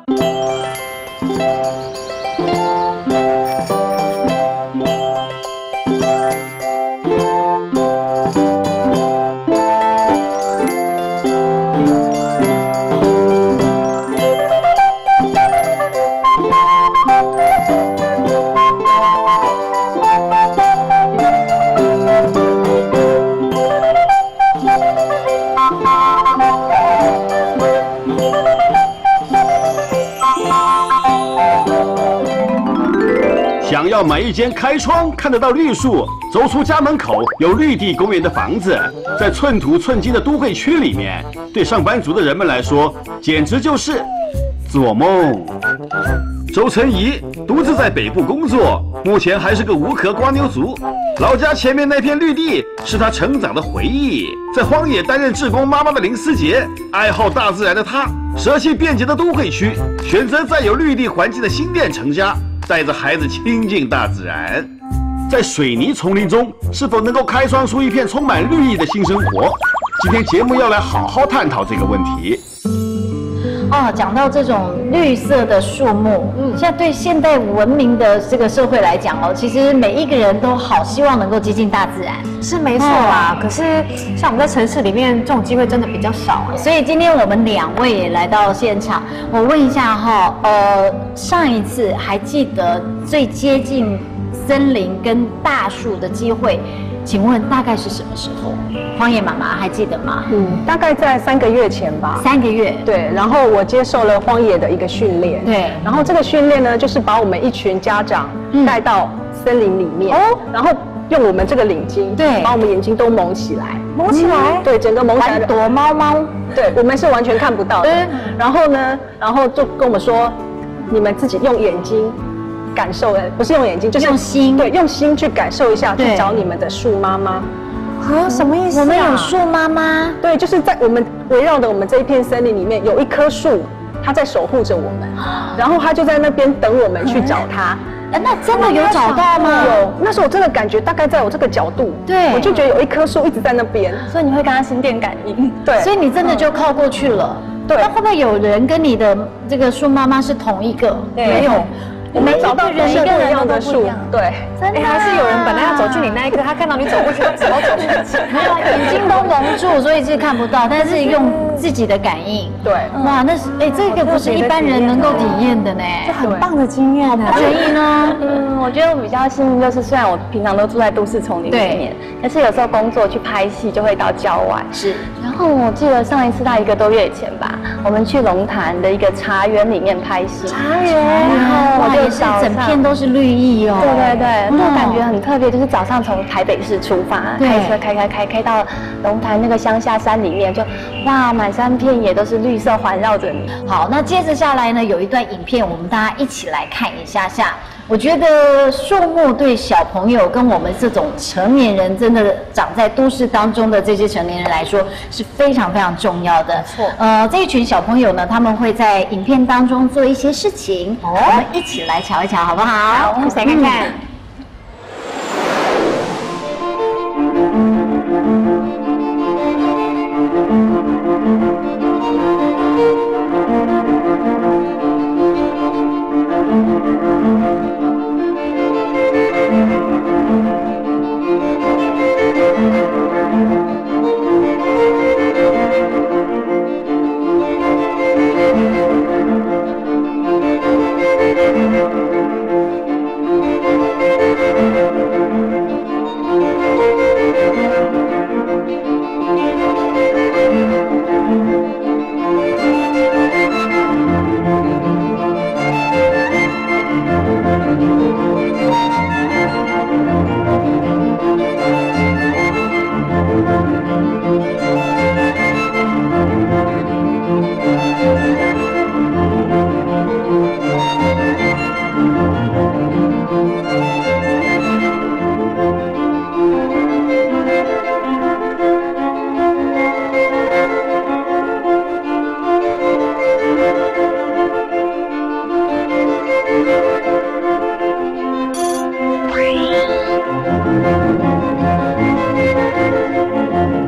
想要买一间开窗看得到绿树，走出家门口有绿地公园的房子，在寸土寸金的都会区里面，对上班族的人们来说，简直就是做梦。周成仪独自在北部工作，目前还是个无壳瓜牛族。老家前面那片绿地是他成长的回忆。在荒野担任志工妈妈的林思杰，爱好大自然的他，舍弃便捷的都会区，选择在有绿地环境的新店成家，带着孩子亲近大自然。在水泥丛林中，是否能够开创出一片充满绿意的新生活？今天节目要来好好探讨这个问题。 哦，讲到这种绿色的树木，现在对现代文明的这个社会来讲哦，其实每一个人都好希望能够接近大自然， 是没错啦。可是像我们在城市里面，这种机会真的比较少所以今天我们2位也来到现场，我问一下哈，上一次还记得最接近森林跟大树的机会，请问大概是什么时候？荒野妈妈还记得吗？ 大概在3个月前吧。 3个月。 对，然后我接受了荒野的一个训练。 对， 然后这个训练呢，就是把我们一群家长带到森林里面，然后用我们这个领巾， 对， 把我们眼睛都蒙起来， 蒙起来， 对，整个蒙起来， 躲猫猫。 对，我们是完全看不到的。然后呢，然后就跟我们说，你们自己用眼睛感受，不是用眼睛，就是用心， 对，用心去感受一下，去找你们的树妈妈。 什么意思？ 我们有树妈妈， 对，就是在我们围绕的我们这一片森林里面，有一棵树，它在守护着我们，然后它就在那边等我们去找它。 那真的有找到吗？ 有，那时候我真的感觉大概在我这个角度， 对， 我就觉得有一棵树一直在那边， 所以你会跟它心电感应， 对， 所以你真的就靠过去了。 对， 那会不会有人跟你的这个树妈妈是同一个？ 没有。我们找到人一个人样的树，对， 真的还是有人本来要走去你那一棵，他看到你走过去，他走过去， 眼睛都蒙住，所以是看不到，但是用自己的感应。 对， 哇，那是这个不是一般人能够体验的呢， 这很棒的经验呢。 所以呢， 我觉得我比较幸运，就是虽然我平常都住在都市丛林里面，可是有时候工作去拍戏就会到郊外。 是， 然后我记得上一次到1个多月以前吧，我们去龙潭的一个茶园里面拍戏。 茶园，然后我就整片都是绿意哦。 对对对，那种感觉很特别，就是早上从台北市出发，开车开到龙潭那个乡下山里面，就哇，满山遍野都是绿色环绕着你。 好，那接着下来呢，有一段影片，我们大家一起来看一下下。我觉得树木对小朋友跟我们这种成年人，真的长在都市当中的这些成年人来说，是非常非常重要的。 没错。 这一群小朋友呢，他们会在影片当中做一些事情，我们一起来瞧一瞧，好不好？ 好，我们一起来看看。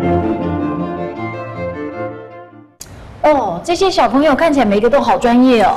这些小朋友看起来每个都好专业哦。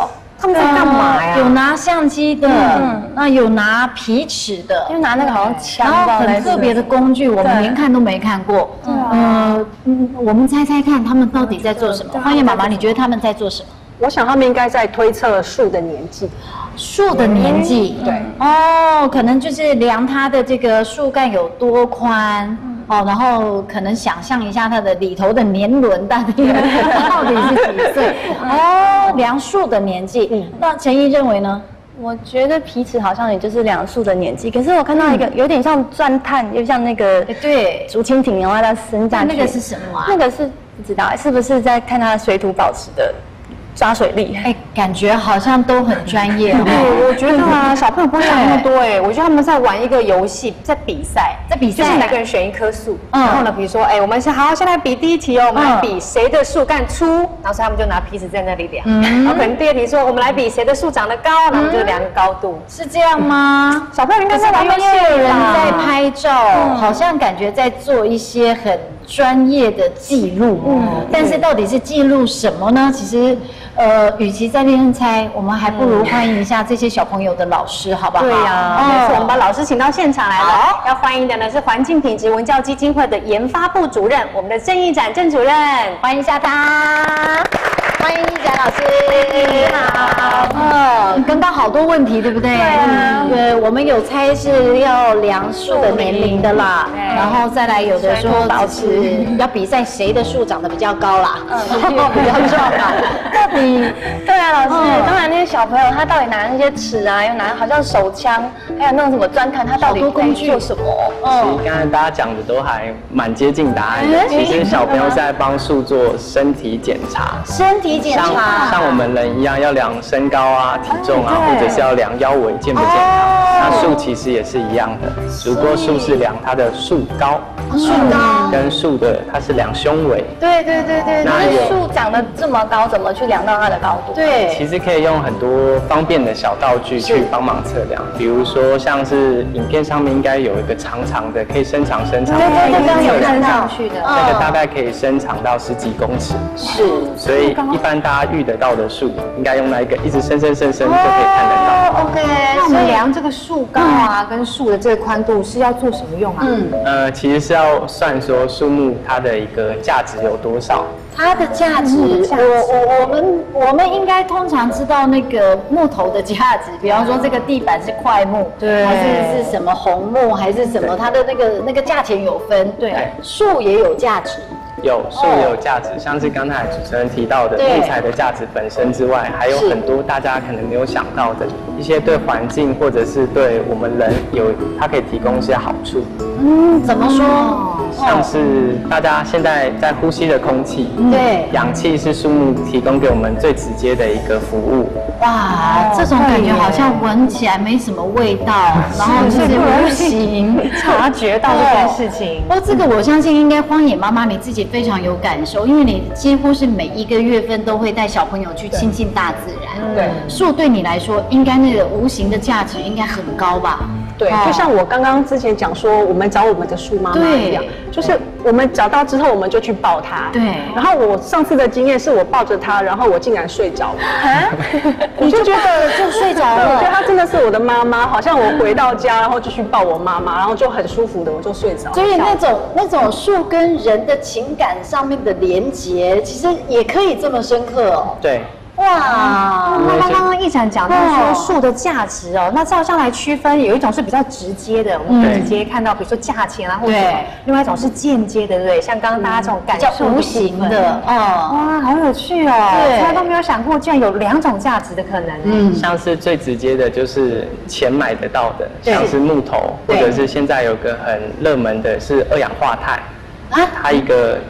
他们在干嘛呀？ 有拿相机的，那有拿皮尺的， 就拿那个好像枪， 然后很特别的工具，我们连看都没看过。我们猜猜看，他们到底在做什么？花叶妈妈，你觉得他们在做什么？ 我想他们应该在推测树的年纪。 树的年纪， 对， 可能就是量它的这个树干有多宽，然后可能想象一下它的里头的年轮到底是几岁，量树的年纪。那陈毅认为呢？ 我觉得皮尺好像也就是量树的年纪，可是我看到一个有点像钻探，又像那个对竹蜻蜓，然后它伸下去， 那个是什么啊？ 那个是不知道，是不是在看它的水土保持的抓水力？ 感觉好像都很专业。 对，我觉得啊，小朋友不会想那么多我觉得他们在玩一个游戏，在比赛，就是每个人选一棵树，然后呢，比如说，我们先来比第一题哦，我们来比谁的树干粗，然后所以他们就拿皮尺在那里量，然后可能第二题说，我们来比谁的树长得高，然后我们就量高度， 是这样吗？ 小朋友应该在玩游戏有人在拍照，好像感觉在做一些很专业的记录，但是到底是记录什么呢？其实。与其在那边猜，我们还不如欢迎一下这些小朋友的老师，好不好？ 对呀，没错，我们把老师请到现场来了。要欢迎的呢是环境品质文教基金会的研发部主任，我们的郑义展郑主任， 欢迎一下他。欢迎义展老师，你好。刚刚好多问题，对不对？对，我们有猜是要量树的年龄的啦，然后再来有的说是要比赛谁的树长得比较高啦，比较壮啦。到底对啊，老师，当然那些小朋友他到底拿那些尺啊，又拿好像手枪，还有那种什么钻探，他到底在做什么？ 其实刚才大家讲的都还蛮接近答案的。其实小朋友是在帮树做身体检查， 身体检查像我们人一样要量身高啊、体重啊，或者是要量腰围健不健康。那树其实也是一样的，只不过树是量它的树高，跟树的它是量胸围。 对。那树长得这么高，怎么去量到它的高度？ 对， 其实可以用很多方便的小道具去帮忙测量，比如说像是影片上面应该有一个长长的，可以伸长的， 刚刚有看上去的， 那个大概可以伸长到10几公尺。是，所以一般大家遇得到的树，应该用那一个一直伸就可以看得到。 OK， 那我们量这个树高啊，跟树的这个宽度是要做什么用啊？ 其实是要算说树木它的一个价值有多少。 它的价值，我们应该通常知道那个木头的价值，比方说这个地板是块木，对，还是什么红木，还是什么，它的那个价钱有分，对，树也有价值。 树也有价值，像是刚才主持人提到的木材的价值本身之外，还有很多大家可能没有想到的一些对环境或者是对我们人它可以提供一些好处。 怎么说？ 像是大家现在在呼吸的空气，对，氧气是树木提供给我们最直接的一个服务。 哇，这种感觉好像闻起来没什么味道，然后就是无形察觉到这件事情。 这个我相信应该荒野妈妈你自己非常有感受，因为你几乎是每一个月份都会带小朋友去亲近大自然。对，树对你来说，应该那个无形的价值应该很高吧？ 对，就像我刚刚之前讲说，我们找我们的树妈妈一样，就是我们找到之后，我们就去抱它。对。然后我上次的经验是我抱着它，然后我竟然睡着了。我就觉得就睡着了。我觉得它真的是我的妈妈，好像我回到家，然后就去抱我妈妈，然后就很舒服的我就睡着了。 所以那种树跟人的情感上面的连结，其实也可以这么深刻哦。 对。 哇，那刚刚义展讲到说树的价值哦，那照这样来区分，有一种是比较直接的，我们可以直接看到，比如说价钱啊，或者另外一种是间接的，对不对？像刚刚大家这种感受无形的， 哇，好有趣哦，从来都没有想过，居然有2种价值的可能。 像是最直接的就是钱买得到的，像是木头，或者是现在有个很热门的是2氧化碳，它一个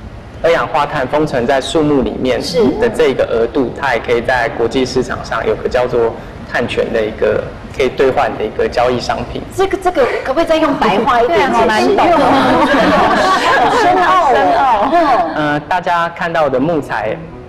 2氧化碳封存在树木里面的这个额度，它也可以在国际市场上有个叫做碳权的一个可以兑换的一个交易商品。 这个可不可以再用白话一点解释？ 深奥。 大家看到的木材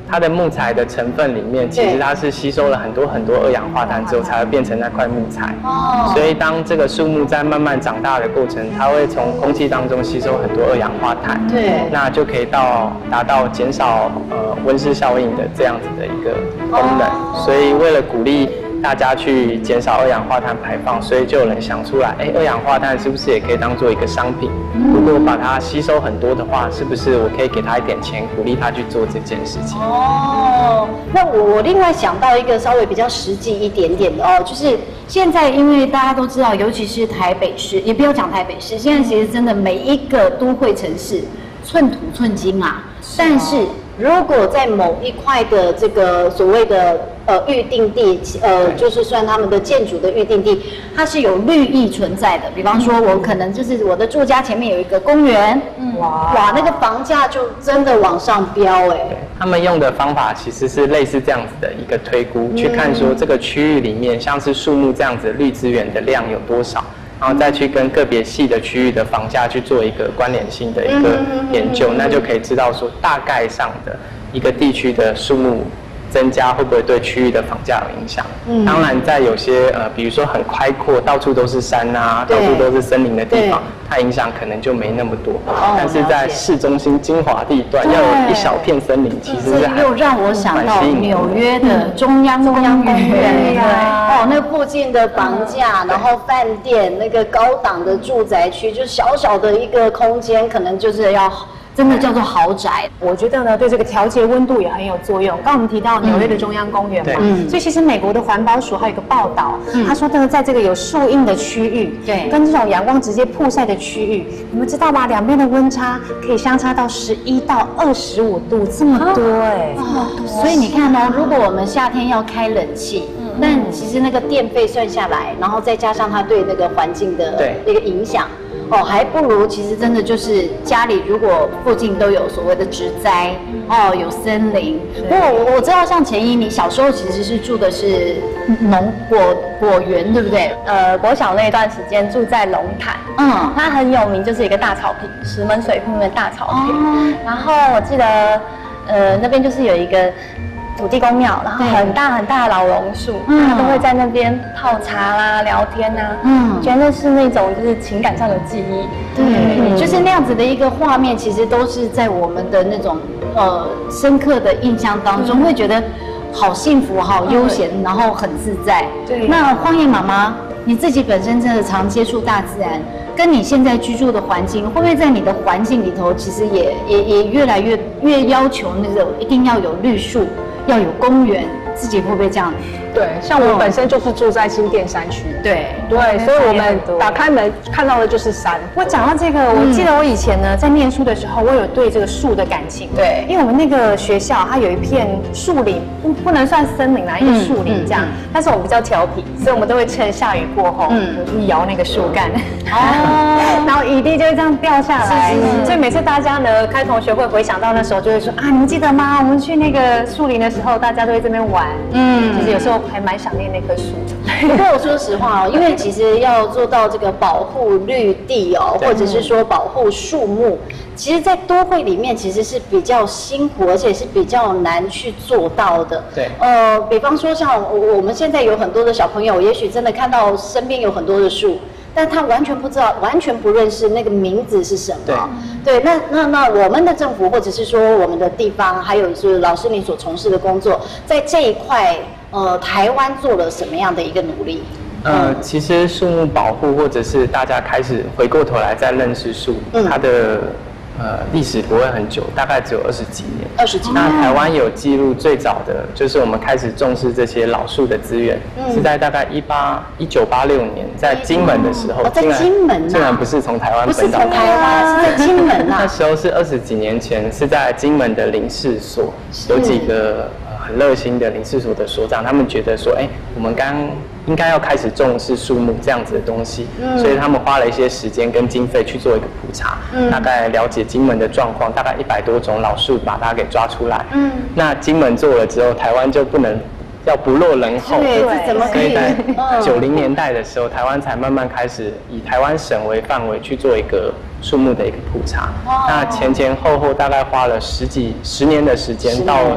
它的木材的成分里面，其实它是吸收了很多二氧化碳之后，才会变成那块木材。所以当这个树木在慢慢长大的过程，它会从空气当中吸收很多二氧化碳。对，那就可以达到减少温室效应的这样子的一个功能。所以为了鼓励大家去减少二氧化碳排放，所以就有人想出来，二氧化碳是不是也可以当做一个商品？如果把它吸收很多的话，是不是我可以给他一点钱，鼓励他去做这件事情？ 那我另外想到一个稍微比较实际一点点的就是现在因为大家都知道，尤其是台北市，也不要讲台北市，现在其实真的每一个都会城市寸土寸金啊，但是如果在某一块的这个所谓的预定地，就是算他们的建筑的预定地，它是有绿意存在的。比方说，我可能就是我的住家前面有一个公园，哇，那个房价就真的往上飙对， 他们用的方法其实是类似这样子的一个推估，去看说这个区域里面像是树木这样子绿资源的量有多少。然后再去跟个别细的区域的房价去做一个关联性的一个研究，那就可以知道说大概上的一个地区的树木增加会不会对区域的房价有影响。当然在有些比如说很开阔，到处都是山啊，到处都是森林的地方，它影响可能就没那么多。但是在市中心精华地段，要有一小片森林，其实是又让我想到纽约的中央公园，那附近的房价，然后饭店那个高档的住宅区，就小小的一个空间，可能就是要真的叫做豪宅。 我觉得呢，对这个调节温度也很有作用。刚刚我们提到纽约的中央公园嘛，所以其实美国的环保署还有一个报道，他说在这个有树荫的区域，跟这种阳光直接曝晒的区域，你们知道吗？两边的温差可以相差到11到25度，这么多所以你看如果我们夏天要开冷气，但其实那个电费算下来，然后再加上它对那个环境的那个影响。还不如其实真的就是家里如果附近都有所谓的植栽，有森林。不过我知道像前一你小时候其实是住的是果园，对不对？ 国小那段时间住在龙潭，它很有名，就是一个大草坪，石门水库的大草坪。然后我记得那边就是有一个土地公庙，然后很大很大的老榕树，大家都会在那边泡茶啦、聊天啊，觉得是那种就是情感上的记忆。 对，就是那样子的一个画面，其实都是在我们的那种深刻的印象当中，会觉得好幸福、好悠闲，然后很自在。对，那荒野妈妈，你自己本身真的常接触大自然，跟你现在居住的环境，会不会在你的环境里头，其实也越来越要求那种一定要有绿树？要有公园，自己会不会这样？ 对，像我本身就是住在新店山区， 对， 所以我们打开门看到的就是山。 我讲到这个，我记得我以前呢在念书的时候，我有对这个树的感情。对，因为我们那个学校它有一片树林，不能算森林啦，一个树林这样。但是我们比较调皮，所以我们都会趁下雨过后，去摇那个树干，然后雨滴就会这样掉下来。所以每次大家呢开同学会回想到那时候，就会说啊，你们记得吗？我们去那个树林的时候，大家都会这边玩。其实有时候还蛮想念那棵树。 不过我说实话因为其实要做到这个保护绿地或者是说保护树木，其实在都会里面其实是比较辛苦，而且是比较难去做到的。对，比方说像我们现在有很多的小朋友，也许真的看到身边有很多的树，但他完全不知道，完全不认识那个名字是什么。对，那我们的政府或者是说我们的地方，还有是老师你所从事的工作，在这一块，台湾做了什么样的一个努力？ 其实树木保护，或者是大家开始回过头来再认识树，它的历史不会很久，大概只有20几年。20几年。那台湾有记录最早的，就是我们开始重视这些老树的资源，是在大概1986年，在金门的时候。 在金门竟然不是从台湾本岛， 不是从台湾，是在金门那时候是20几年前，是在金门的林试所，有几个很热心的林试所的所长，他们觉得说，我们应该要开始重视树木这样子的东西，所以他们花了一些时间跟经费去做一个普查，大概了解金门的状况，大概100多种老树把它给抓出来。那金门做了之后，台湾就不能要不落人后，所以在90年代的时候，台湾才慢慢开始以台湾省为范围去做一个树木的一个普查。那前后大概花了10年的时间，到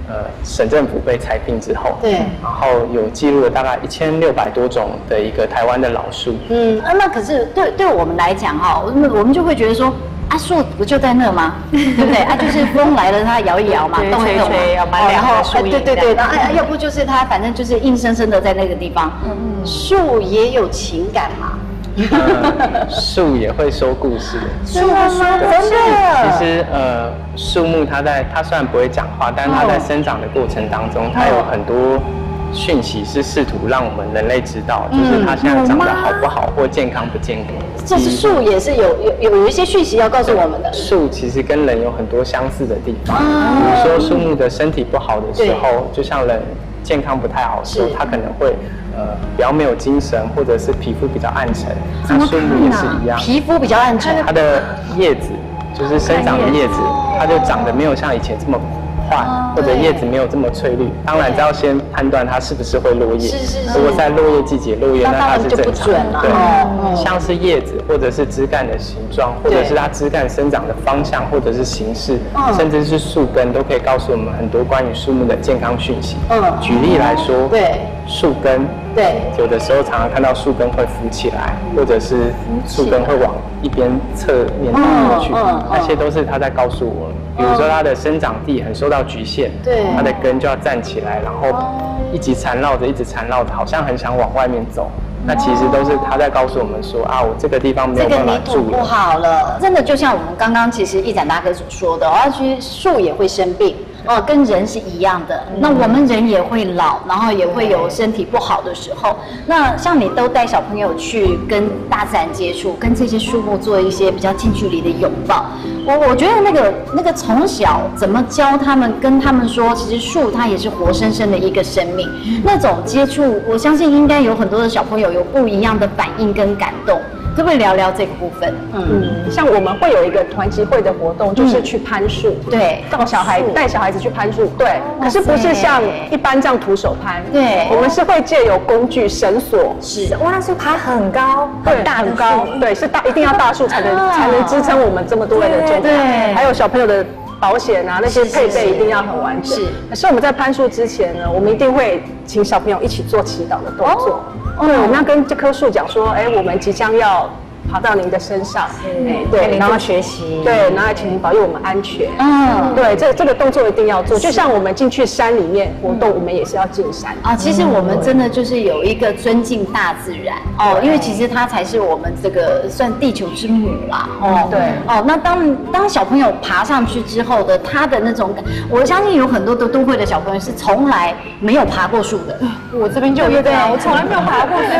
省政府被裁定之后， 对， 然后有记录了大概1600多种的一个台湾的老树。 那可是对我们来讲哈，我们就会觉得说。树不就在那吗？对不对？就是风来了，它摇一摇嘛，动一动嘛，然后对，然后要不就是它反正就是硬生生的在那个地方。树也有情感嘛？ 树也会说故事。 是吗？真的。 其实树木它虽然不会讲话，但是它在生长的过程当中，它有很多讯息是试图让我们人类知道，就是它现在长得好不好或健康不健康。 这是树也是有一些讯息要告诉我们的。 树其实跟人有很多相似的地方，比如说树木的身体不好的时候，就像人健康不太好的时候，它可能会比较没有精神，或者是皮肤比较暗沉。那树木也是一样， 皮肤比较暗沉， 它的叶子就是生长的叶子，它就长得没有像以前这么快，或者叶子没有这么翠绿。当然，要先判断它是不是会落叶。如果在落叶季节落叶，那它是正常的。对，像是叶子或者是枝干的形状，或者是它枝干生长的方向或者是形式，甚至是树根，都可以告诉我们很多关于树木的健康讯息。举例来说，树根，有的时候常常看到树根会浮起来，或者是树根会往一边侧面过去，那些都是它在告诉我们。比如说它的生长地很受到局限，它的根就要站起来，然后一直缠绕着，好像很想往外面走。那其实都是它在告诉我们说我这个地方没有办法住了， 不好了。真的就像我们刚刚其实一展大哥所说的，其实树也会生病。跟人是一样的，那我们人也会老，然后也会有身体不好的时候。那像你都带小朋友去跟大自然接触，跟这些树木做一些比较近距离的拥抱。我觉得那个从小怎么教他们，跟他们说，其实树它也是活生生的一个生命。那种接触，我相信应该有很多的小朋友有不一样的反应跟感动。可不可以聊聊这个部分？ 像我们会有一个团集会的活动，就是去攀树， 对， 带小孩子去攀树，对。可是不是像一般这样徒手攀， 对， 我们是会借由工具、绳索， 那是爬很高， 很大的高，对，是一定要大树才能支撑我们这么多人的重量， 对， 还有小朋友的保险啊，那些配备一定要很完整。可是我们在攀树之前呢，我们一定会请小朋友一起做祈祷的动作。对，我们要跟这棵树讲说，我们即将要爬到您的身上， 对，然后学习， 对，然后请您保佑我们安全。对，这个动作一定要做，就像我们进去山里面活动，我们也是要进山其实我们真的就是有一个尊敬大自然因为其实它才是我们这个算地球之母啦。 对， 那当小朋友爬上去之后的他的那种感，我相信有很多的都会的小朋友是从来没有爬过树的。 我这边就有一个，我从来没有爬过树，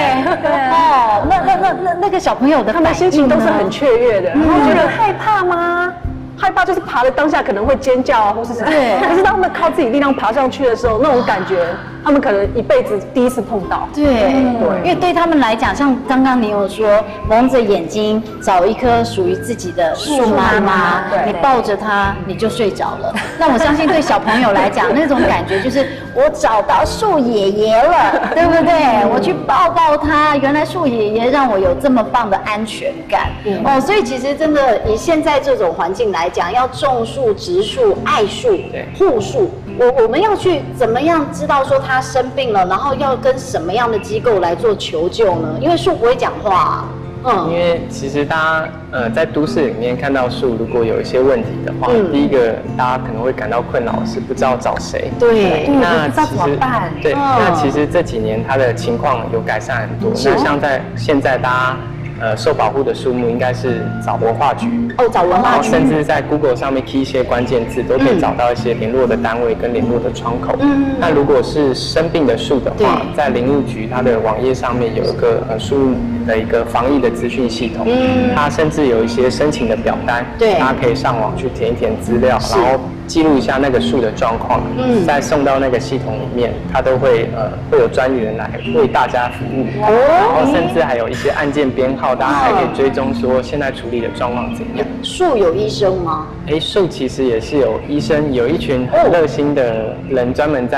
对，那个小朋友的他们心情都是很雀跃的，然后觉得害怕吗？害怕就是爬的当下可能会尖叫或是什么，可是当他们靠自己力量爬上去的时候，那种感觉，他们可能一辈子第一次碰到。 对，因为对他们来讲，像刚刚你有说，蒙着眼睛找一棵属于自己的树妈妈，你抱着它，你就睡着了。那我相信对小朋友来讲，那种感觉就是我找到树爷爷了，对不对？我去抱抱他，原来树爷爷让我有这么棒的安全感。所以其实真的以现在这种环境来讲，要种树、植树、爱树、护树，我们要去怎么样知道说他生病了，然后要跟什么样的机构来做求救呢？因为树不会讲话因为其实大家在都市里面看到树，如果有一些问题的话，第一个大家可能会感到困扰是不知道找谁。 对， 那不知道怎么办。 对，那其实这几年它的情况有改善很多。那像在现在大家受保护的树木应该是找文化局找文化局， 甚至在 Google 上面 key 一些关键字，都可以找到一些联络的单位跟联络的窗口。那如果是生病的树的话，在林务局它的网页上面有一个树木的一个防疫的资讯系统，它甚至有一些申请的表单，大家可以上网去填一填资料，然后记录一下那个树的状况，再送到那个系统里面，它都会有专员来为大家服务，然后甚至还有一些案件编号，大家还可以追踪说现在处理的状况怎样。 树有医生吗？ 树其实也是有医生，有一群很热心的人专门在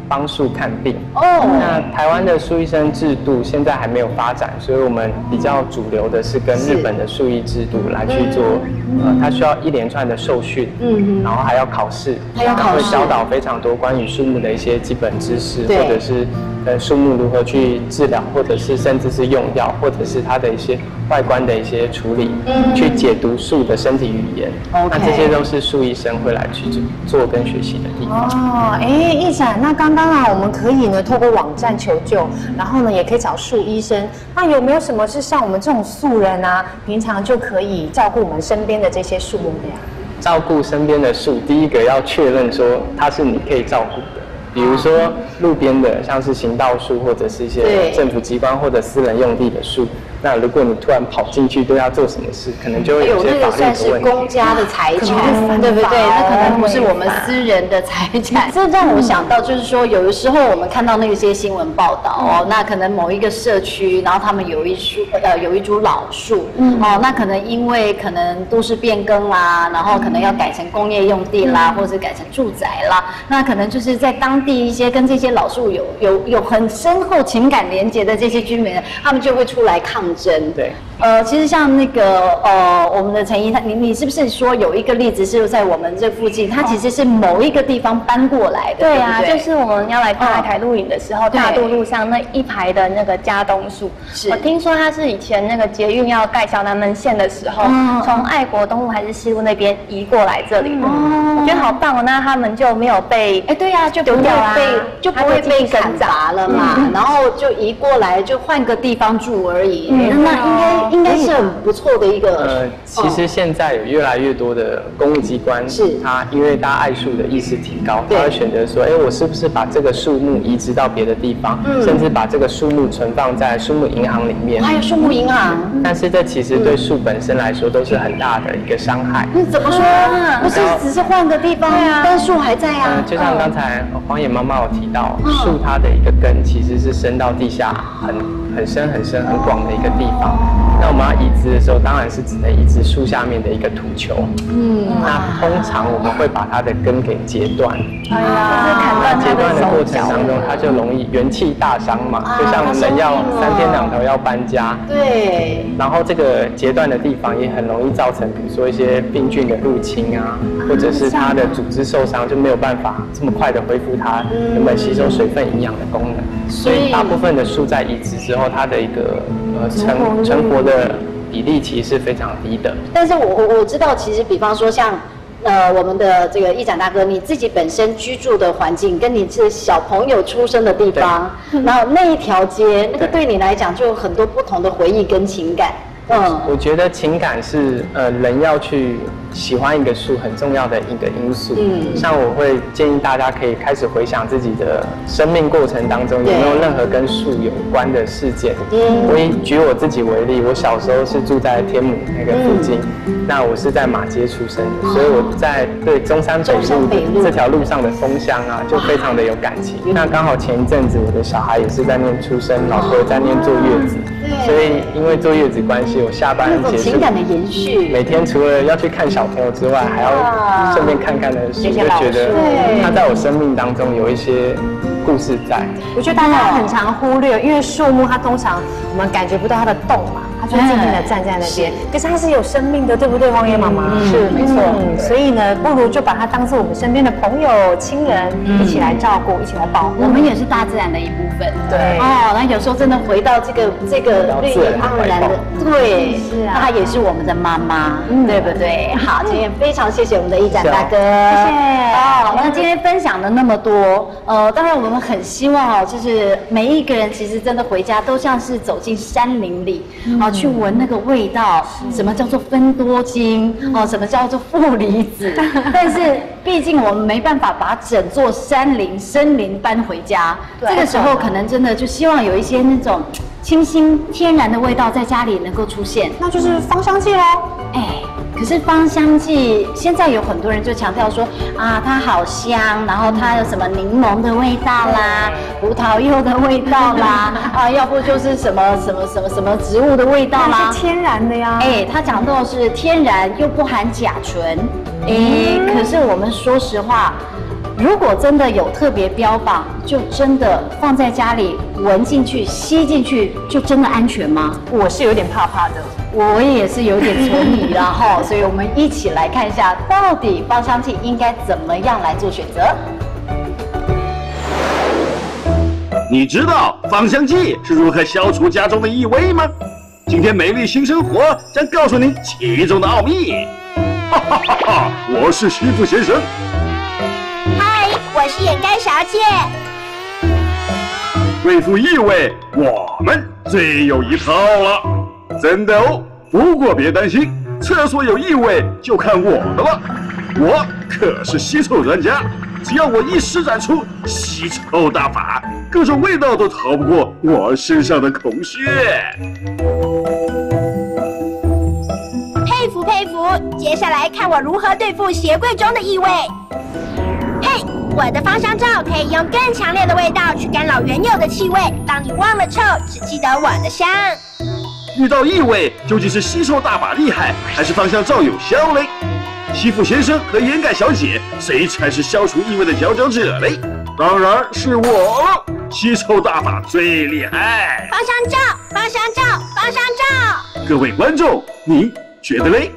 帮树看病。那台湾的树医生制度现在还没有发展，所以我们比较主流的是跟日本的树医制度来去做。它需要一连串的受训，然后还要考试，然后会教导非常多关于树木的一些基本知识，或者是树木如何去治疗，或者是甚至是用药，或者是它的一些外观的一些处理，去解读树的身体语言。那这些都是树医生会来去做跟学习的地方。 义展，那刚刚啊，我们可以呢透过网站求救，然后呢也可以找树医生。那有没有什么是像我们这种素人啊，平常就可以照顾我们身边的这些树木的呀？ 照顾身边的树，第一个要确认说它是你可以照顾的。比如说路边的，像是行道树，或者是一些政府机关或者私人用地的树，那如果你突然跑进去，对它做什么事，可能就会有些法律的问题。 算是公家的财产，对不对？那可能不是我们私人的财产。这让我想到，就是说，有的时候我们看到那些新闻报道那可能某一个社区，然后他们有一株老树，那可能因为可能都市变更啦，然后可能要改成工业用地啦，或者是改成住宅啦，那可能就是在当地一些跟这些老树有很深厚情感连结的这些居民，他们就会出来抗争。 对， 其实像那个我们的陈怡，你是不是说有一个例子是在我们这附近，它其实是某一个地方搬过来的？ 对啊，就是我们要来大台露营的时候，大渡路上那一排的那个嘉东树，我听说它是以前那个捷运要盖小南门线的时候，从爱国东路还是西路那边移过来这里的。我觉得好棒哦，那他们就没有被对啊，就丢掉啦，就不会被砍伐了嘛，然后就移过来，就换个地方住而已。那应该是很不错的一个。 其实现在有越来越多的公务机关，它因为大家爱树的意识提高，它会选择说，我是不是把这个树木移植到别的地方，甚至把这个树木存放在树木银行里面。 还有树木银行， 但是这其实对树本身来说都是很大的一个伤害。 怎么说？不是只是换个地方，但树还在啊。 就像刚才黄野妈妈有提到，树它的一个根其实是伸到地下很深很深很广的一个地方。那我们要移植的时候，当然是只能移植树下面的一个土球。那通常我们会把它的根给截断。 砍断截断的过程当中，它就容易元气大伤嘛。就像人要3天2头要搬家。 对。 然后这个截断的地方也很容易造成，比如说一些病菌的入侵啊，或者是它的组织受伤，就没有办法这么快的恢复它原本吸收水分营养的功能。所以大部分的树在移植之后，它的一个成活的比例其实是非常低的。 但是我知道，其实比方说像我们的这个义展大哥，你自己本身居住的环境，跟你这小朋友出生的地方，然后那一条街，那个对你来讲就有很多不同的回忆跟情感。 我觉得情感是人要去喜欢一个树很重要的一个因素。像我会建议大家可以开始回想自己的生命过程当中有没有任何跟树有关的事件。我以举我自己为例，我小时候是住在天母那个附近，那我是在马街出生的，所以我在对中山北路这条路上的风香啊，就非常的有感情。那刚好前一阵子我的小孩也是在念出生，老婆也在念坐月子，所以因为坐月子关系，我下班结束， 情感的延续， 每天除了要去看小朋友之外，还要顺便看看的书，就觉得他在我生命当中有一些故事在。 我觉得大家很常忽略，因为树木它通常我们感觉不到它的动嘛，它就静静的站在那边，可是它是有生命的，对不对，黄野妈妈？ 是没错。 所以呢，不如就把它当做我们身边的朋友、亲人，一起来照顾，一起来保护。 我们也是大自然的一部分。 对。 那有时候真的回到这个绿意盎然的，对，是啊，它也是我们的妈妈，对不对？好，今天非常谢谢我们的义展大哥，谢谢。那今天分享了那么多，当然我们很希望就是每一个人其实真的回家都像是走进山林里，去闻那个味道，什么叫做芬多精，什么叫做负离子，但是毕竟我们没办法把整座森林搬回家，这个时候可能真的就希望有一些那种清新天然的味道在家里能够出现， 那就是芳香剂咯。 可是芳香剂现在有很多人就强调说它好香，然后它有什么柠檬的味道啦，葡萄柚的味道啦，要不就是什么植物的味道啦， 是天然的呀。 它讲到是天然又不含甲醇，可是我们说实话， 如果真的有特别标榜，就真的放在家里闻进去、吸进去，就真的安全吗？ 我是有点怕怕的， 我也是有点存疑啦哈，所以我们一起来看一下，到底芳香剂应该怎么样来做选择。 你知道芳香剂是如何消除家中的异味吗？今天美丽新生活将告诉您其中的奥秘。哈哈哈哈！我是师傅先生。 嗨，我是掩盖小姐。 对付异味，我们最有一套了，真的哦。不过别担心，厕所有异味就看我的了，我可是吸臭专家。只要我一施展出吸臭大法，各种味道都逃不过我身上的孔穴。 佩服佩服！接下来看我如何对付鞋柜中的异味。嘿，我的芳香皂可以用更强烈的味道去干扰原有的气味，当你忘了臭，只记得我的香。 遇到异味，究竟是吸臭大法厉害，还是芳香皂有效嘞？吸附先生和掩盖小姐，谁才是消除异味的佼佼者嘞？当然是我了，吸臭大法最厉害。 芳香皂，芳香皂，芳香皂。 各位观众，您觉得嘞？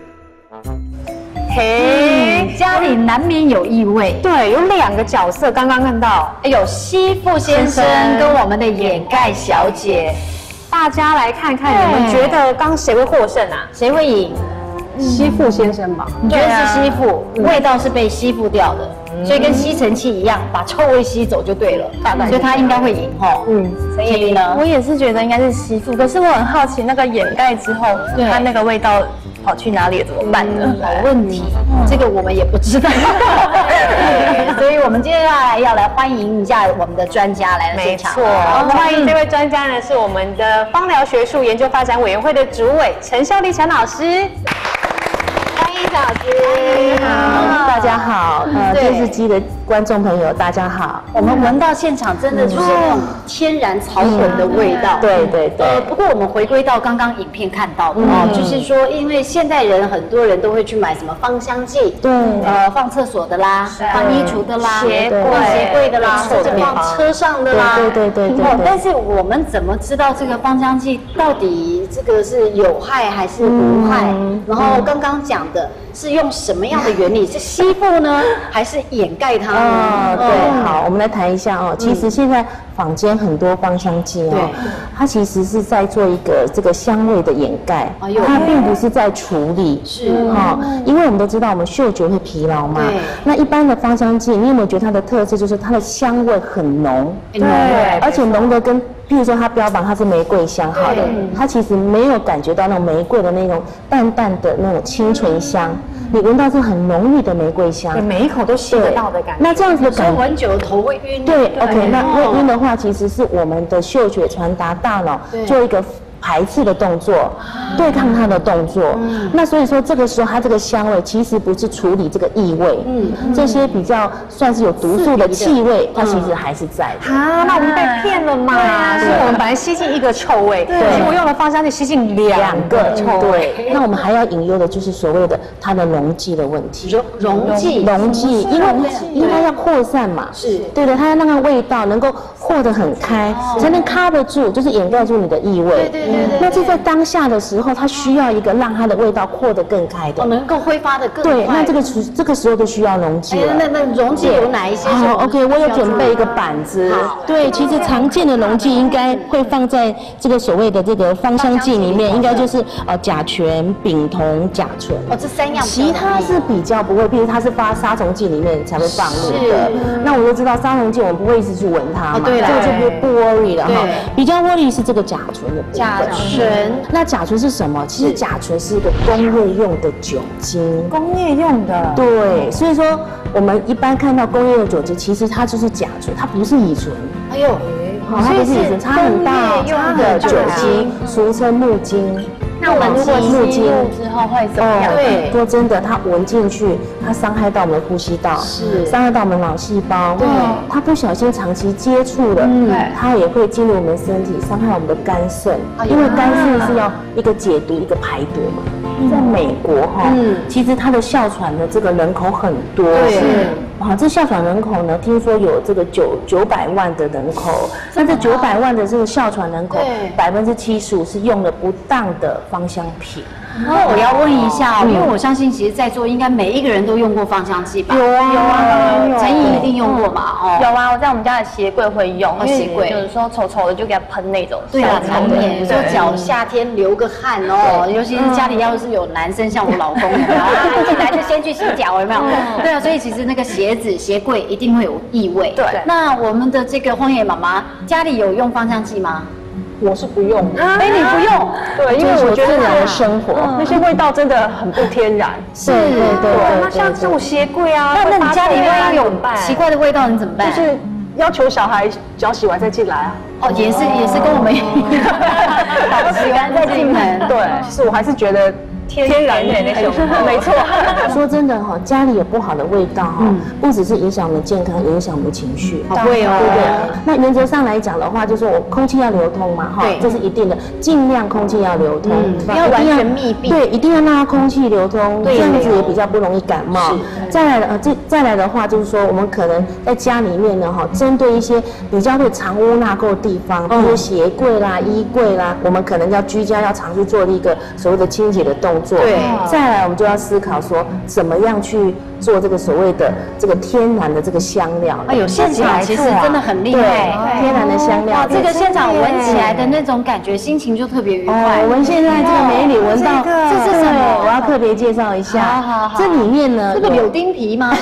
嘿，家里难免有异味。 对，有2个角色，刚刚看到， 有吸附先生跟我们的掩盖小姐。 大家来看看，你们觉得刚谁会获胜啊？ 谁会赢？ 吸附先生吧？ 你觉得是吸附，味道是被吸附掉的，所以跟吸尘器一样，把臭味吸走就对了。所以他应该会赢哈。陈叶玲呢？ 我也是觉得应该是吸附，可是我很好奇，那个掩盖之后，它那个味道跑去哪里了？怎么办呢？ 好问题，这个我们也不知道。所以我们接下来要来欢迎一下我们的专家来到现场。 没错，我们欢迎这位专家呢，是我们的芳疗学术研究发展委员会的主委陈秀丽陈老师。欢迎陈老师。 好，大家好，电视机的观众朋友大家好。 我们闻到现场真的就是那种天然草本的味道。 对对对。 不过我们回归到刚刚影片看到的哦，就是说，因为现代人很多人都会去买什么芳香剂， 对， 放厕所的啦，放衣橱的啦， 鞋柜的啦，甚至放车上的啦。 对。 但是我们怎么知道这个芳香剂到底这个是有害还是无害？然后刚刚讲的是用什么样的原理？是吸附呢，还是掩盖它呢？ 对，好，我们来谈一下哦。其实现在坊间很多芳香剂哦，它其实是在做一个这个香味的掩盖，它并不是在处理。 是哈，因为我们都知道我们嗅觉会疲劳嘛。那一般的芳香剂，你有没有觉得它的特色就是它的香味很浓？ 对， 而且浓的跟。譬如说，它标榜它是玫瑰香，好的，它其实没有感觉到那种玫瑰的那种淡淡的那种清纯香，你闻到是很浓郁的玫瑰香， 每一口都吸得到的感觉。 那这样子的感觉， 闻久了头会晕。 对 ，OK， 那会晕的话，其实是我们的嗅觉传达大脑做一个排斥的动作，对抗它的动作。那所以说这个时候它这个香味其实不是处理这个异味，这些比较算是有毒素的气味，它其实还是在的。 啊，那我们被骗了嘛？所以我们本来吸进一个臭味，结果用了芳香剂吸进2个臭味。 对，那我们还要隐忧的就是所谓的它的溶剂的问题。 溶剂， 因为它要扩散嘛，是对的，它要让它味道能够扩得很开，才能 cover 住，就是掩盖住你的异味。对。那这在当下的时候，它需要一个让它的味道扩得更开的， 能够挥发得更快。 对，那这个时候就需要溶剂了。 那溶剂有哪一些？ 好 ，OK， 我有准备一个板子。对，其实常见的溶剂应该会放在这个所谓的这个芳香剂里面，应该就是甲醛、丙酮、甲醇。 这3样。 其他是比较不会，譬如它是发杀虫剂里面才会放入的。那我就知道杀虫剂我们不会一直去闻它嘛， 对了， 这个就不 worry 了哈。比较 worry 是这个甲醇的部分。 甲醇， 那甲醇是什么？其实甲醇是一个工业用的酒精。 工业用的。 对，所以说我们一般看到工业的酒精，其实它就是甲醇，它不是乙醇。 哎呦， 它不是乙醇，差很大，差的酒精，俗称木精。 那我们如果吸入之后会怎么样？ 对，说真的，它闻进去，它伤害到我们的呼吸道，是伤害到我们脑细胞。对，它不小心长期接触了，它也会进入我们身体，伤害我们的肝肾，因为肝肾是要一个解毒，一个排毒嘛。 在美国哈，其实它的哮喘的这个人口很多，对，这哮喘人口呢，听说有这个900万的人口，那这900万的这个哮喘人口，75%是用了不当的芳香品。 那我要问一下，因为我相信，其实在座应该每一个人都用过芳香剂吧？ 有啊， 陈怡一定用过嘛？哦， 有啊，我在我们家的鞋柜会用，鞋柜有的时候丑丑的就给它喷那种。 对啊，难免，就脚夏天流个汗哦，尤其是家里要是有男生，像我老公，进来就先去洗脚，有没有？对啊，所以其实那个鞋子、鞋柜一定会有异味。 对， 那我们的这个荒野妈妈家里有用芳香剂吗？ 我是不用的， 哎，你不用？ 对，因为我觉得人的生活那些味道真的很不天然。 是， 对。那像这种鞋柜啊， 那你家里万一有奇怪的味道，你怎么办？ 就是要求小孩脚洗完再进来啊。 哦，也是跟我们一样，洗完再进门。 对，其实我还是觉得。天然的那种，没错。 说真的哈，家里有不好的味道哈，不只是影响我们健康，影响我们情绪。 会哦， 对不对？那原则上来讲的话，就是我空气要流通嘛，哈，这是一定的，尽量空气要流通， 不要完全密闭。 对，一定要让它空气流通，这样子也比较不容易感冒。再来的话，就是说我们可能在家里面呢，哈，针对一些比较会藏污纳垢的地方，比如鞋柜啦、衣柜啦，我们可能要居家要常去做一个所谓的清洁的动作。对，再来我们就要思考说，怎么样去做这个所谓的这个天然的这个香料。 哎呦，现场其实真的很厉害， 天然的香料。 哇，这个现场闻起来的那种感觉，心情就特别愉快。 我们现在这个美女闻到，这是什么？我要特别介绍一下。好，这里面呢， 这个柳丁皮吗？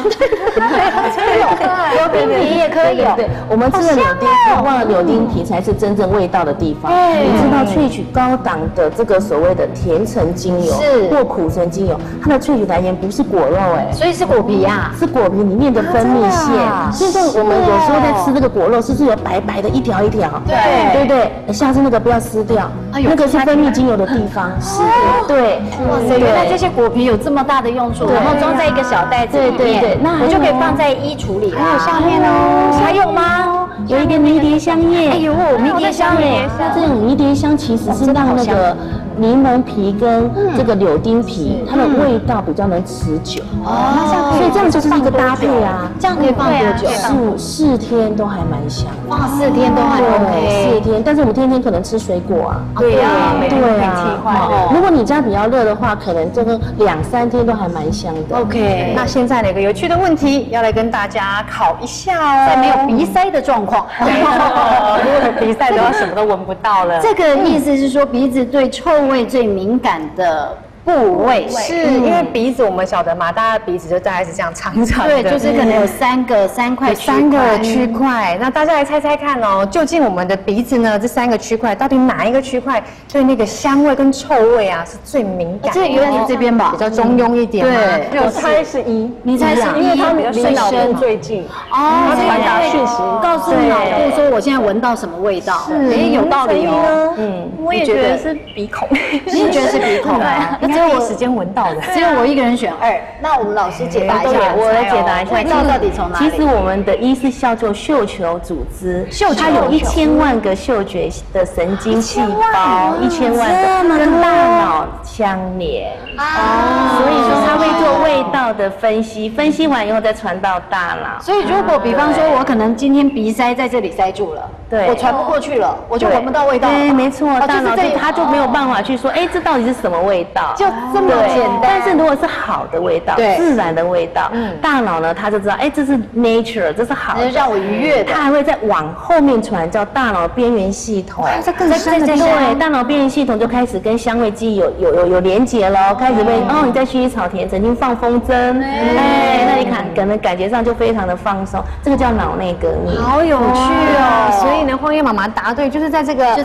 柳丁皮也可以。 对，我们吃的柳丁，忘了柳丁皮才是真正味道的地方。你知道萃取高档的这个所谓的甜橙精油或苦橙精油，它的萃取来源不是果肉， 所以是果皮啊， 是果皮里面的分泌腺。所以说我们有时候在吃这个果肉，是不是有白白的一条一条？对不对？下次那个不要撕掉，那个是分泌精油的地方。是，对。 哇塞，原来这些果皮有这么大的用处，然后装在一个小袋子里面，对，那我就可以放在衣橱里。还有下面哦，还有吗？ 有一个迷迭香叶。哎呦， 迷迭香叶， 那这种迷迭香其实是让那个柠檬皮跟这个柳丁皮，它的味道比较能持久。哦，所以这样就是一个搭配啊。 这样可以放多久 ？4天都还蛮香。 放4天都还 OK。 4天，但是我们天天可能吃水果啊。 对啊，对啊。 如果你家比较热的话，可能这个2、3天都还蛮香的。 OK。那现在有一个有趣的问题要来跟大家考一下哦。 在没有鼻塞的状况， 如果鼻塞的话，什么都闻不到了。 这个意思是说，鼻子对臭味最敏感的部位是因为鼻子，我们晓得嘛，大家鼻子就大概是这样长长的， 对，就是可能有3个区块。 那大家来猜猜看哦，究竟我们的鼻子呢，这3个区块到底哪一个区块对那个香味跟臭味啊是最敏感？ 这原来是这边吧， 比较中庸一点。 对，我猜是1， 你猜是1， 因为它离脑部最近，它传达讯息， 告诉脑部说我现在闻到什么味道。 哎，有道理哦。 我也觉得是鼻孔， 你也觉得是鼻孔啊？ 只有我时间闻到的， 只有我一个人选2。那我们老师解答一下， 我来解答一下， 味道到底从哪里？ 其实我们的1是叫做嗅球组织，它有1000万个嗅觉的神经细胞，1000万个跟大脑相连啊，所以说它会做味道的分析，分析完以后再传到大脑。 所以如果比方说我可能今天鼻塞在这里塞住了，对，我传不过去了，我就闻不到味道。 对，没错，大脑它就没有办法去说，哎，这到底是什么味道？ 就这么简单。 但是如果是好的味道，自然的味道，大脑呢，它就知道，哎，这是 nature， 这是好的， 让我愉悦的。 它还会再往后面传，叫大脑边缘系统。 这更深的对，大脑边缘系统就开始跟香味记忆有连结了，开始会你在薰衣草田曾经放风筝，那你可能感觉上就非常的放松，这个叫脑内革命。 好有趣哦！ 所以呢，荒野妈妈答对，就是在这个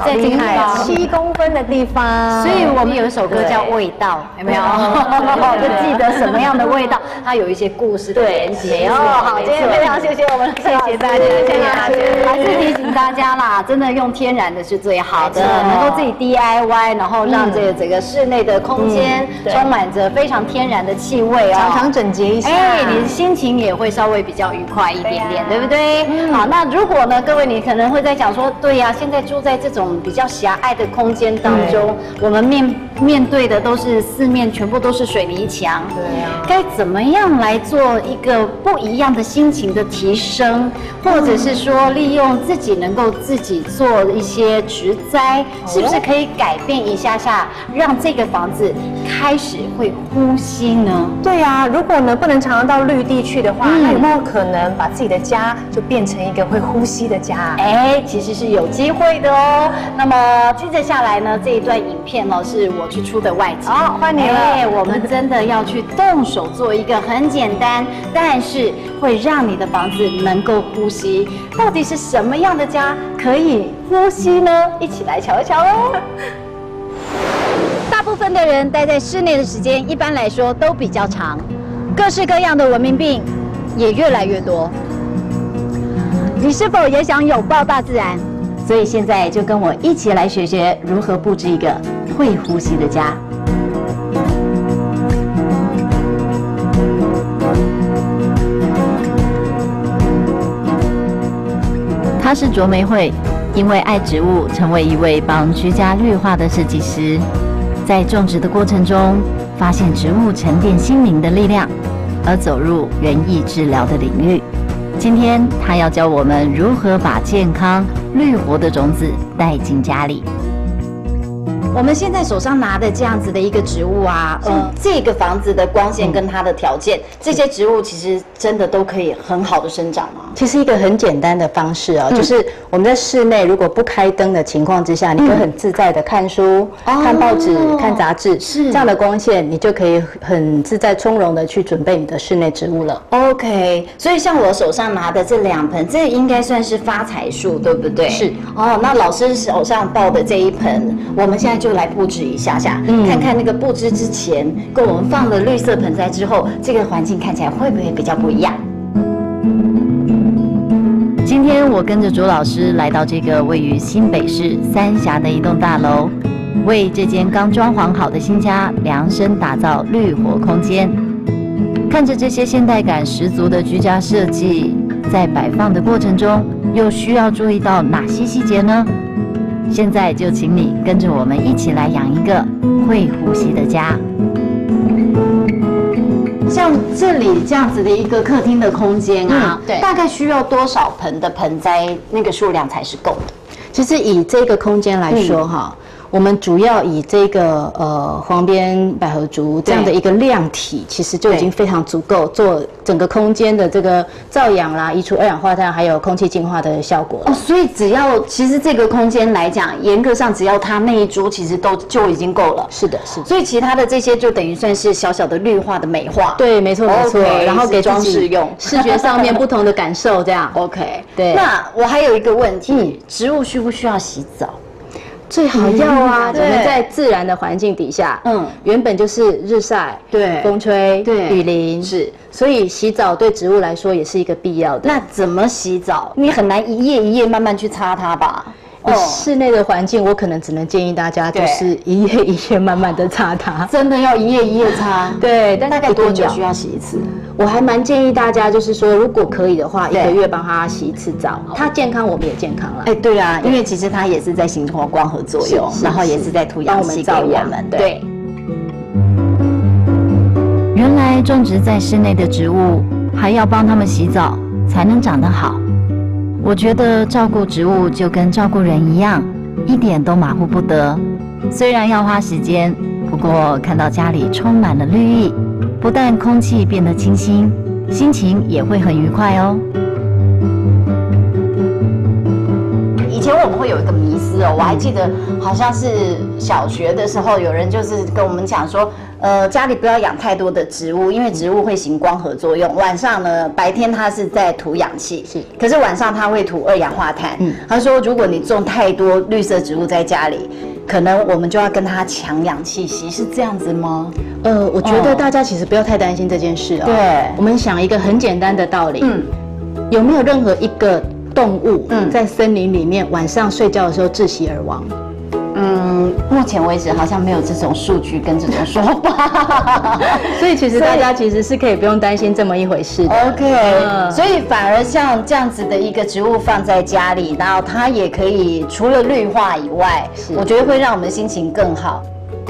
7公分的地方。 所以我们有一首歌叫《味道》，有没有？就记得什么样的味道，它有一些故事的连结哦。好，今天非常谢谢我们，谢谢大家，谢谢大家。还是提醒大家啦，真的用天然的是最好的，能够自己 DIY， 然后让这个整个室内的空间充满着非常天然的气味哦， 常常整洁一下， 你的心情也会稍微比较愉快一点点，对不对？好，那如果呢，各位你可能会在讲说，对呀，现在住在这种比较狭隘的空间当中，我们面对的都是是四面全部都是水泥墙， 对啊， 该怎么样来做一个不一样的心情的提升，或者是说利用自己能够自己做一些植栽，是不是可以改变一下下，让这个房子开始会呼吸呢？ 对啊，如果呢不能常常到绿地去的话，那有没有可能把自己的家就变成一个会呼吸的家？ 哎，其实是有机会的哦。那么接着下来呢，这一段影片呢是我去出的外景。 好，换你了。 哎，我们真的要去动手做一个很简单，但是会让你的房子能够呼吸。到底是什么样的家可以呼吸呢？一起来瞧一瞧哦。大部分的人待在室内的时间，一般来说都比较长，各式各样的文明病也越来越多。你是否也想拥抱大自然？所以现在就跟我一起来学学如何布置一个会呼吸的家。她是卓玫慧，因为爱植物，成为一位帮居家绿化的设计师。在种植的过程中，发现植物沉淀心灵的力量，而走入园艺治疗的领域。今天，他要教我们如何把健康、绿活的种子带进家里。我们现在手上拿的这样子的一个植物啊，这个房子的光线跟它的条件，这些植物其实真的都可以很好的生长吗？ 其实一个很简单的方式啊，就是我们在室内如果不开灯的情况之下，你可以很自在的看书、看报纸、看杂志，这样的光线，你就可以很自在从容的去准备你的室内植物了。 OK， 所以像我手上拿的这2盆，这应该算是发财树，对不对？ 是。 哦，那老师手上抱的这一盆，我们现在就来布置一下下，看看那个布置之前跟我们放了绿色盆栽之后，这个环境看起来会不会比较不一样？今天我跟着卓老师来到这个位于新北市三峡的一栋大楼，为这间刚装潢好的新家量身打造绿活空间。看着这些现代感十足的居家设计，在摆放的过程中，又需要注意到哪些细节呢？现在就请你跟着我们一起来养一个会呼吸的家。像这里这样子的一个客厅的空间啊，对，大概需要多少盆的盆栽那个数量才是够的？ 其实以这个空间来说哈，我们主要以这个黄边百合竹这样的一个量体，其实就已经非常足够做整个空间的这个噪氧啦、移除二氧化碳还有空气净化的效果。 哦，所以其实这个空间来讲，严格上只要它那一株其实就已经够了。 是的，是的。 所以其他的这些就等于算是小小的绿化的美化。 对，没错没错。然后给装饰用， 视觉上面不同的感受这样。 OK， 对。 那我还有一个问题，植物需不需要洗澡？ 最好要啊！我们在自然的环境底下，原本就是日晒、对风吹、对雨淋，是，所以洗澡对植物来说也是一个必要的。 那怎么洗澡？你很难一页一页慢慢去擦它吧？ 室内的环境，我可能只能建议大家就是一页一页慢慢的擦它。 真的要一页一页擦？ 对，但大概多久需要洗一次？ 我还蛮建议大家，就是说，如果可以的话，1个月帮他洗一次澡，他健康，我们也健康了。 哎，对啊，因为其实它也是在形成光合作用，然后也是在吐氧气给我们。对。原来种植在室内的植物，还要帮它们洗澡，才能长得好。我觉得照顾植物就跟照顾人一样，一点都马虎不得。虽然要花时间，不过看到家里充满了绿意，不但空气变得清新，心情也会很愉快哦。以前我们会有一个迷思哦，我还记得好像是小学的时候，有人就是跟我们讲说，家里不要养太多的植物，因为植物会行光合作用。晚上呢，白天它是在吐氧气，可是晚上它会吐二氧化碳。他说，如果你种太多绿色植物在家里，可能我们就要跟它抢氧气息，是这样子吗？ 我觉得大家其实不要太担心这件事啊。对，我们想一个很简单的道理，有没有任何一个动物在森林里面晚上睡觉的时候窒息而亡？ 目前为止好像没有这种数据跟这种说法， 所以其实大家其实是可以不用担心这么一回事的。 OK， 所以反而像这样子的一个植物放在家里，然后它也可以除了绿化以外，我觉得会让我们心情更好。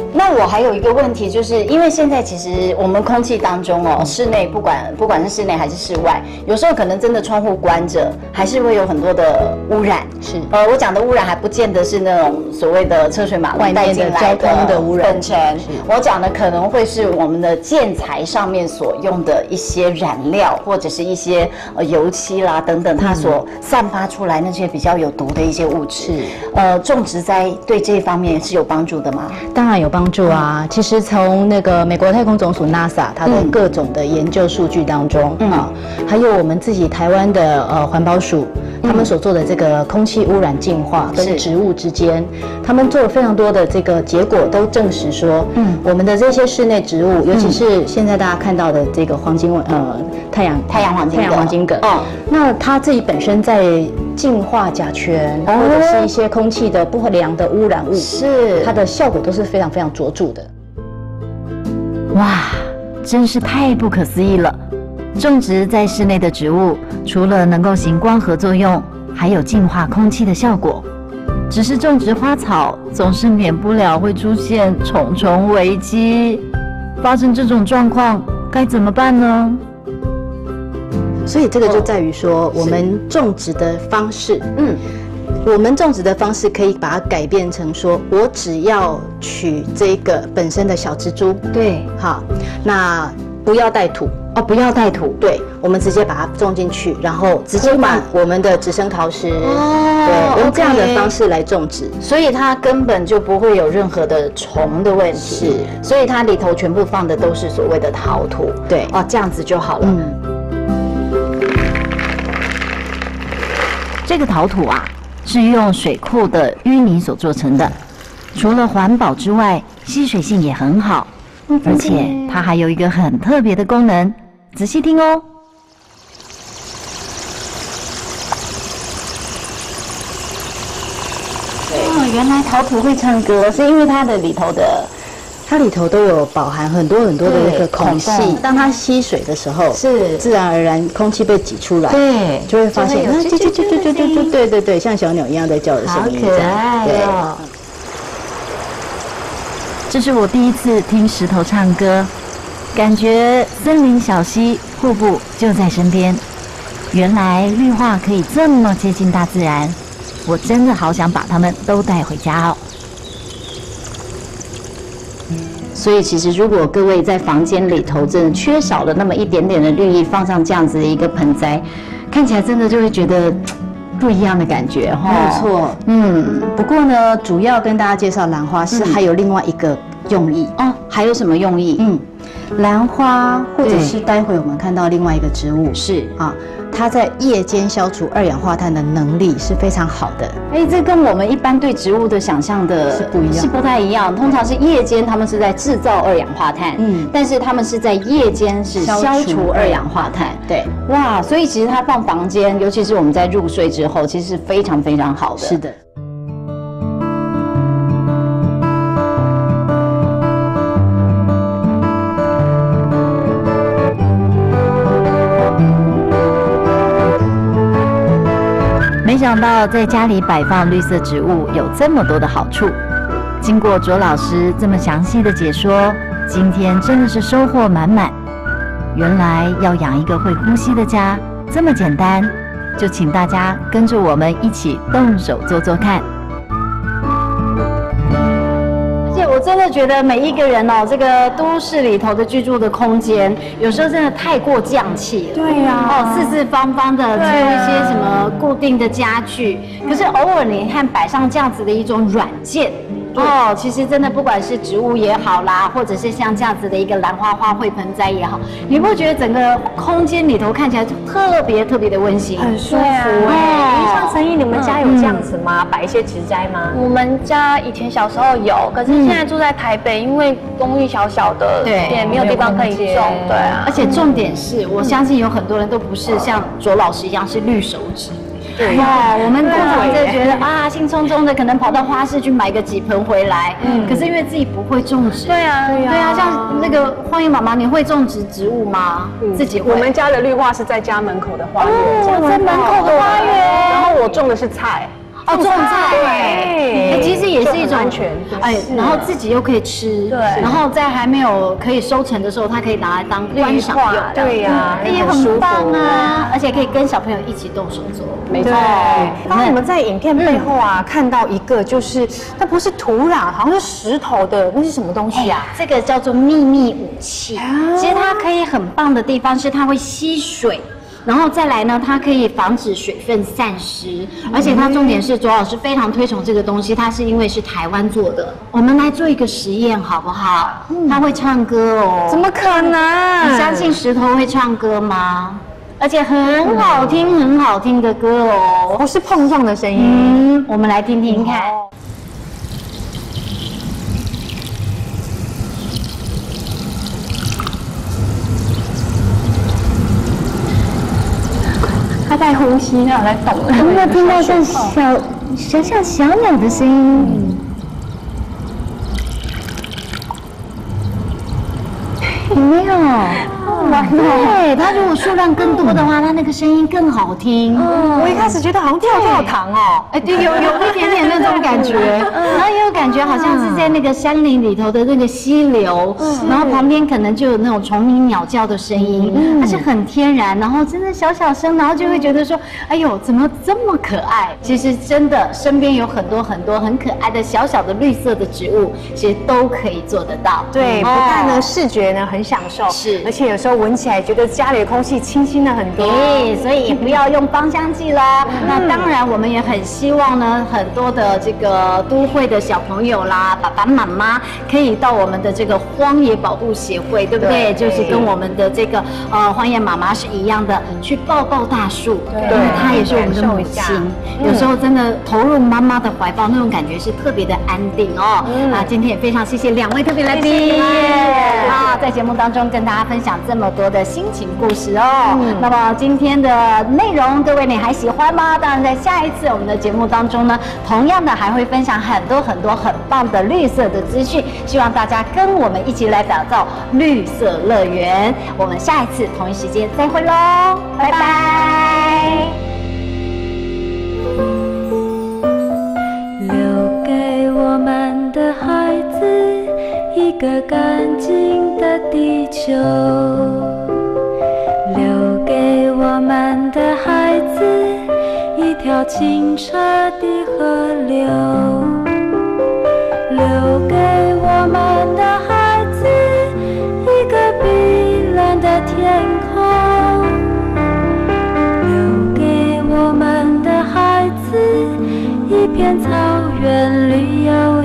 那我还有一个问题，就是因为现在其实我们空气当中哦，室内不管是室内还是室外，有时候可能真的窗户关着，还是会有很多的污染。是，我讲的污染还不见得是那种所谓的车水马龙带进来的交通的污染粉尘，我讲的可能会是我们的建材上面所用的一些染料，或者是一些油漆啦等等，它所散发出来那些比较有毒的一些物质。种植栽对这一方面是有帮助的吗？ 当然有帮助啊！其实从那个美国太空总署 NASA 它的各种的研究数据当中还有我们自己台湾的环保署他们所做的这个空气污染净化跟植物之间，他们做了非常多的这个结果，都证实说，我们的这些室内植物，尤其是现在大家看到的这个太阳黄金葛，那它自己本身在净化甲醛或者是一些空气的不良的污染物，是它的效果都是非常非常卓著的。 哇，真是太不可思议了！种植在室内的植物，除了能够行光合作用，还有净化空气的效果。只是种植花草，总是免不了会出现重重危机。发生这种状况，该怎么办呢？ 所以这个就在于说，我们种植的方式，我们种植的方式可以把它改变成说，我只要取这个本身的小蜘蛛，对，好，那不要带土哦，不要带土，对，我们直接把它种进去，然后直接把我们的直生桃石，对，用这样的方式来种植， 所以它根本就不会有任何的虫的问题，是，所以它里头全部放的都是所谓的陶土，对，哦，这样子就好了。这个陶土啊，是用水库的淤泥所做成的，除了环保之外，吸水性也很好，而且它还有一个很特别的功能，仔细听哦。哦，原来陶土会唱歌，是因为它的里头的。 它里头都有饱含很多很多的那个孔隙，当它吸水的时候，是自然而然空气被挤出来，对，就会发现对，像小鸟一样在叫的声音，好可爱哦。 这是我第一次听石头唱歌，感觉森林小溪、瀑布就在身边。原来绿化可以这么接近大自然，我真的好想把它们都带回家哦。所以其实如果各位在房间里头真的缺少了那么一点点的绿意，放上这样子的一个盆栽，看起来真的就会觉得不一样的感觉哈。 没错，不过呢，主要跟大家介绍兰花是还有另外一个用意哦，还有什么用意？ 兰花或者是待会我们看到另外一个植物是啊，它在夜间消除二氧化碳的能力是非常好的。 这跟我们一般对植物的想象的是不一样，是不太一样。通常是夜间它们是在制造二氧化碳，但是它们是在夜间是消除二氧化碳。对，哇，所以其实它放房间，尤其是我们在入睡之后，其实是非常非常好的。 是的。 没想到在家里摆放绿色植物有这么多的好处。经过卓老师这么详细的解说，今天真的是收获满满。原来要养一个会呼吸的家这么简单，就请大家跟着我们一起动手做做看。我真的觉得每一个人哦，这个都市里头的居住的空间，有时候真的太过匠气了。对呀，四四方方的，只有一些什么固定的家具。可是偶尔你看摆上这样子的一种软件，其实真的不管是植物也好啦，或者是像这样子的一个兰花花卉盆栽也好，你不觉得整个空间里头看起来就特别特别的温馨， 很舒服像陈毅，你们家有这样子吗？摆一些植栽吗？ 我们家以前小时候有，可是现在住在台北，因为公寓小小的，也没有地方可以种，对啊。 而且重点是，我相信有很多人都不是像卓老师一样是绿手指。哇，我们通常就觉得啊，兴冲冲的可能跑到花市去买个几盆回来，可是因为自己不会种植。对啊，像那个荒野妈妈，你会种植植物吗？自己会。 我们家的绿化是在家门口的花园， 在门口的花园。 然后我种的是菜。 种菜，对，其实也是是一种安全， 然后自己又可以吃，对，然后在还没有可以收成的时候，它可以拿来当观赏用， 对呀， 也很棒啊，而且可以跟小朋友一起动手做， 没错。刚刚我们在影片背后啊看到一个，就是那不是土壤，好像是石头的，那是什么东西啊？ 这个叫做秘密武器。其实它可以很棒的地方是它会吸水。然后再来呢，它可以防止水分散失，而且它重点是卓老师非常推崇这个东西，它是因为是台湾做的。我们来做一个实验好不好？它会唱歌哦。 怎么可能？ 你相信石头会唱歌吗？而且很好听，很好听的歌哦， 不是碰撞的声音。 我们来听听看。 它在呼吸，它有在动。 有没有听到像小鸟的声音？有没有？对，它如果数量更多的话，它那个声音更好听。 我一开始觉得好像跳跳糖哦， 对，有一点点那种感觉，然后也有感觉好像是在那个山林里头的那个溪流，然后旁边可能就有那种虫鸣鸟叫的声音，它是很天然，然后真的小声，然后就会觉得说，哎呦，怎么这么可爱？其实真的身边有很多很可爱的小的绿色的植物，其实都可以做得到。 对，不但呢视觉呢很享受，是，而且有时候闻起来觉得家里的空气清新了很多。 所以也不要用芳香剂啦。那当然，我们也很希望呢，很多的这个都会的小朋友啦，爸爸妈妈可以到我们的这个荒野保护协会，对不对？就是跟我们的这个荒野妈妈是一样的，去抱大树，因为它也是我们的母亲。有时候真的投入妈妈的怀抱，那种感觉是特别的安定哦。今天也非常谢谢2位特别来宾在节目当中跟大家分享这么多的心情故事哦。那么今天的内容，各位你还喜欢吗？当然，在下一次我们的节目当中呢，同样的还会分享很多很棒的绿色的资讯，希望大家跟我们一起来打造绿色乐园。我们下一次同一时间再会喽，拜拜。 留给我们的孩子一个干净的地球，留给我们的孩子一条清澈的河流，留给我们的孩子一个碧蓝的天空，留给我们的孩子一片草原绿油